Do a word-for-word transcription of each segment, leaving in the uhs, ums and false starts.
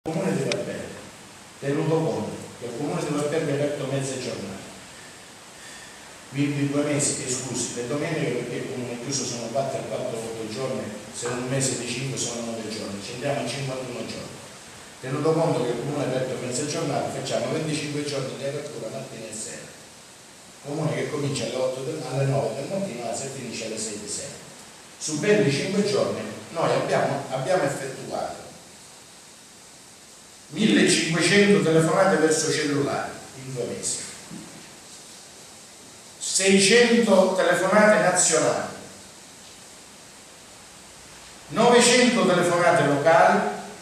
Il comune di Valpelli, tenuto conto che il comune di Valpelli è aperto mezze giornate, quindi due mesi esclusi le domeniche, perché il comune chiuso sono quattro a quattro giorni, se un mese di cinque sono nove giorni, ci andiamo a cinquantuno giorni. Tenuto conto che il comune è aperto mezze giornate, facciamo venticinque giorni di apertura mattina e sera. Comune che comincia alle, otto del, alle nove del mattino e finisce alle sei di sera. Su venticinque giorni noi abbiamo, abbiamo effettuato millecinquecento telefonate verso cellulari in due mesi, seicento telefonate nazionali, novecento telefonate locali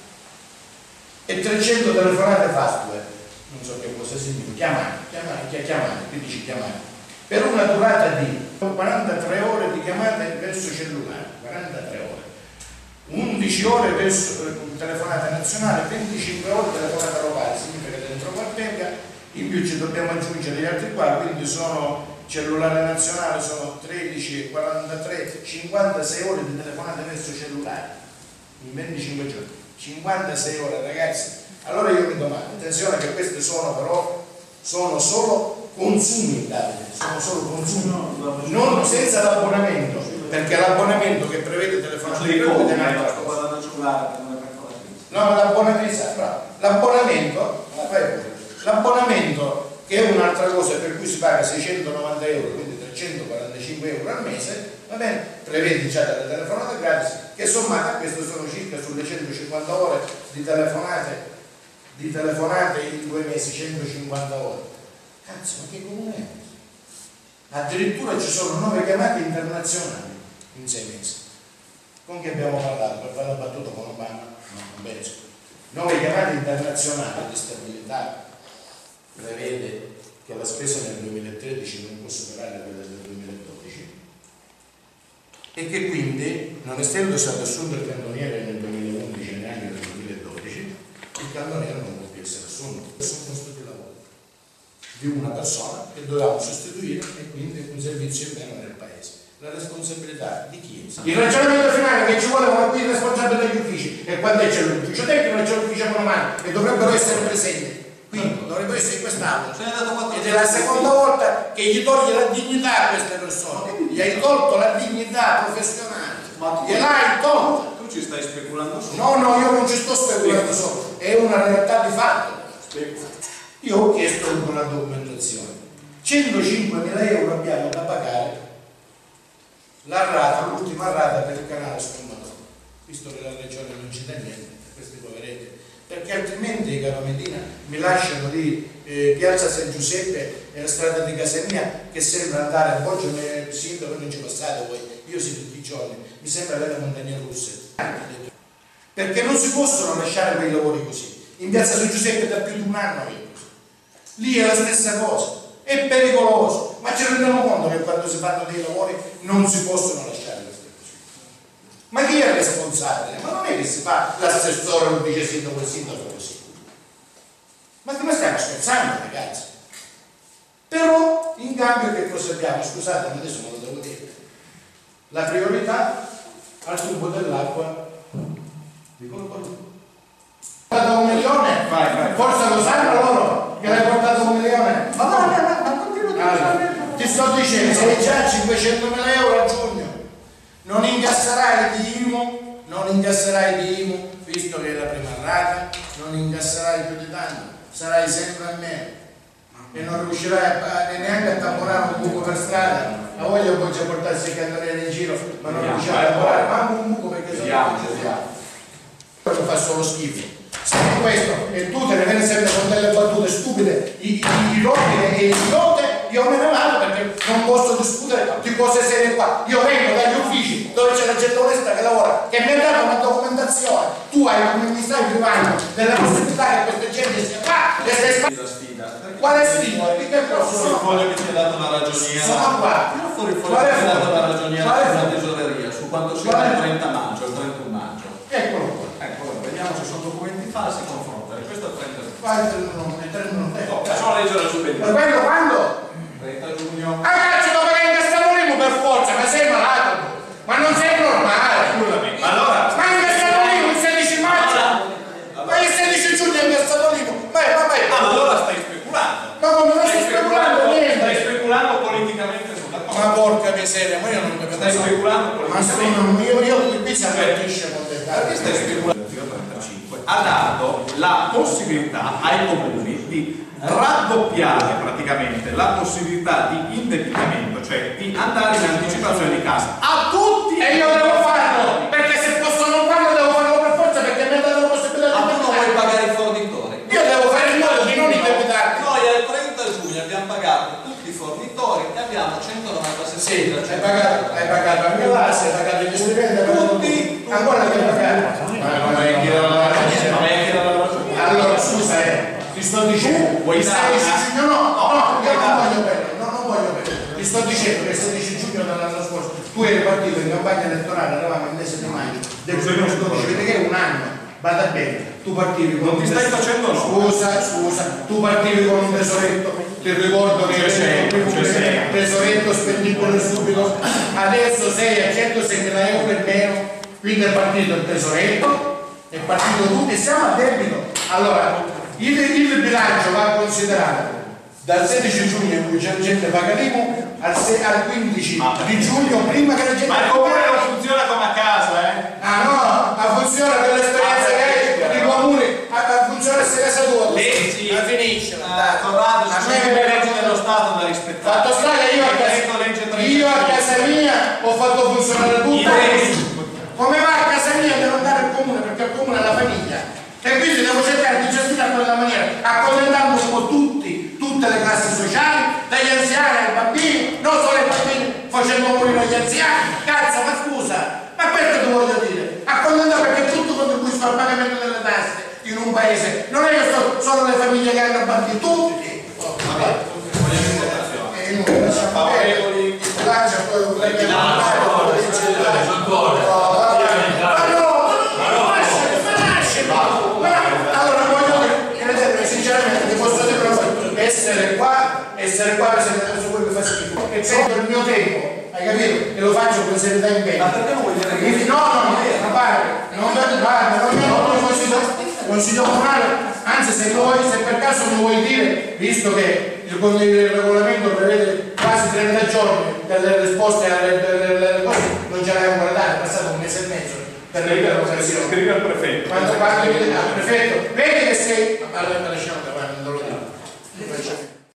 e trecento telefonate fast web, non so che cosa significa, chiamate, chiamate, chiamate, qui dici chiamate, per una durata di quarantatré ore di chiamate verso cellulare, quarantatré ore, undici ore verso telefonata nazionale, venticinque ore telefonata locale, significa che dentro Valpelli, in più ci dobbiamo aggiungere gli altri qua, quindi sono cellulare nazionale, sono tredici, quarantatré, cinquantasei ore di telefonate verso cellulare in venticinque giorni, cinquantasei ore ragazzi. Allora io mi domando, attenzione che queste sono però, sono solo consumi, sono solo consumi, non senza l'abbonamento, perché l'abbonamento che prevede telefonate è un'altra cosa. No, l'abbonamento, l'abbonamento, l'abbonamento che è un'altra cosa, per cui si paga seicentonovanta euro, quindi trecentoquarantacinque euro al mese, va bene, prevede già delle telefonate gratis, che sommate a questo sono circa sulle centocinquanta ore di telefonate, di telefonate in due mesi, centocinquanta ore. Cazzo, ma che comune è? Addirittura ci sono nove chiamate internazionali in sei mesi. Con chi abbiamo parlato? Per fare la battuta con Obama? No, non penso. Nove chiamate internazionali di stabilità prevede che la spesa nel duemilatredici non può superare quella del duemiladodici e che quindi, non essendo stato assunto il cantoniere nel duemilaundici e neanche nel duemiladodici, il cantoniere non può più essere assunto. Questo è un posto di lavoro di una persona che dovevamo sostituire e quindi un servizio in meno nel paese. La responsabilità di chi? Il ragionamento finale che ci vuole una qui responsabile degli uffici, e quando c'è l'ufficio tecnico c'è l'ufficio economico e dovrebbero essere presenti. Quindi dovrebbero essere in quest'aula ed è la seconda volta che gli toglie la dignità a queste persone, gli hai tolto la dignità professionale, gliel'hai tolta. Tu ci stai speculando solo? No, no, io non ci sto speculando solo, è una realtà di fatto. Io ho chiesto una documentazione, centocinquemila euro abbiamo da pagare la rata, l'ultima rata per il canale sfumatore, visto che la regione non ci dà niente, questi poveretti, perché altrimenti, caro Medina, mi lasciano lì eh, piazza San Giuseppe e la strada di casa mia che sembra andare a Boggio nel sindaco, non ci passate voi, io sì tutti i giorni, mi sembra avere montagne russe, perché non si possono lasciare quei lavori così. In piazza San Giuseppe da più di un anno io così, lì è la stessa cosa, è pericoloso, ma ci rendiamo conto che quando si fanno dei lavori non si possono lasciare queste cose. Ma chi è responsabile? Ma non è che si fa l'assessore, lo dice sindaco, il sindaco così. Ma come stiamo scherzando, ragazzi? Però in cambio che cosa abbiamo? Scusate, ma adesso me lo devo dire. La priorità al tubo dell'acqua di Colpo. Portato un milione? Vai, vai. Forse lo sanno loro che l'hai portato un milione? Ma no, no, no, ma continua a allora, ti sto dicendo, sei già a cinquecentomila euro a giugno, non incasserai di I M U, non incasserai di I M U, visto che è la prima rata, non incasserai più di tanto, sarai sempre a meno e non riuscirai a, neanche a tamponare un buco per strada. A voglia poi già portarsi i cannonieri in giro, ma non riuscirai a tamponare manco un buco perché sono quello fa solo schifo. Se questo e tu te ne vieni sempre con delle battute stupide, i, i, i rotti e i notte, io me ne vado perché non posso discutere di cose serie qua. Io vengo dagli uffici dove c'è la gente onesta che lavora, che mi ha dato una documentazione, tu hai come mi stai privando della possibilità che questa gente sia qua e stai sbagliando. Quale sfida? Di che posso? Il foglio che ti ha dato la ragioniera. Sono qua. Tira fuori il foglio che ti ha dato la ragioniera sulla tesoreria, su quanto si fa il trenta maggio, il trentuno maggio. Eccolo qua. Ecco, vediamo se sono documenti falsi, confrontali. Questo è il trenta giugno. Qua il trentuno No, facciamo leggere la superiore. Ma quello quando? trenta giugno. Ah, cazzo, dove è in Castellolimo per forza? Ma sei malato? Ma non sei normale? Scusami, ma allora... Ma in Castellolimo il sedici maggio? Ma il sedici giugno seria, ma io non mi stai speculando. Ma sono io, io qui si avvertisce con te. Perché stai speculando? trentacinque ha dato la possibilità ai comuni di raddoppiare praticamente la possibilità di indebitamento, cioè di andare in anticipazione di casa a tutti. E io devo farlo, perché se posso non farlo devo farlo per forza, perché mi ha dato la possibilità Ma di tu non vuoi pagare i fornitori? Io devo fare in modo di non indebitarmi. Noi al trenta giugno abbiamo pagato tutti i fornitori e abbiamo centonovantasette. Sì, hai pagato, hai pagato anche l'A S, hai pagato gli stipendi, tutti, ancora devi pagare. Ma non è che allora scusa, eh, ti sto dicendo, vuoi il sedici giugno no, no, no, io non dare. voglio bene, no, non voglio bene. Ti sto dicendo che il sedici giugno dell'anno scorso tu eri partito in campagna elettorale, eravamo il mese di maggio del duemiladodici, vedi che è un anno, vada bene, tu partivi con non ti stai facendo no. Scusa, scusa, tu partivi con un tesoretto, ti ricordo che c'è il tesoretto spendibile subito, adesso sei a centoseimila euro in meno, quindi è partito il tesoretto, è partito tutto e siamo a debito. Allora, il, il bilancio va considerato dal sedici giugno in cui c'è gente paga l'I M U al, al quindici di giugno prima che la gente. Ma il comune non funziona come a casa, eh? Ah no, ma funziona per l'esperienza che hai, i comuni, funziona questa casa tua. Leggi, ma finisce. Ah, Corrado, ci sono le leggi dello Stato da rispettare. Fatto sta che io a casa, io a casa mia ho fatto funzionare tutto. Come va a casa mia devo andare al comune, perché il comune è la famiglia. E quindi devo cercare di gestire in quella maniera, accontentando un po' tutti, tutte le classi sociali, dagli anziani ai bambini, non solo ai bambini facendo morire gli anziani. Cazzo, ma scusa, ma questo ti voglio dire, accontentare perché tutto contribuiscono al pagamento delle tasse in un paese, non è che so, solo le famiglie che hanno bambini, tutti. Oh, vabbè, vogliamo in votazione. E noi lasciamo favorevoli, il bilancio, poi un essere qua, essere qua per sempre su quello che fa schifo e prendo il mio tempo, hai capito? E lo faccio con serietà in impegno. Ma perché non vuoi dire che no, no, no, non pare, non guarda, non mi hanno consiglio, consiglio comunale, anzi se vuoi, se per caso mi vuoi dire, visto che il, il regolamento prevede quasi trenta giorni per le risposte alle cose, non ce l'hai ancora dato, è passato un mese e mezzo per le operazioni. Scrivi al prefetto. Quando parli al prefetto, vedi che sei. Allora lasciamo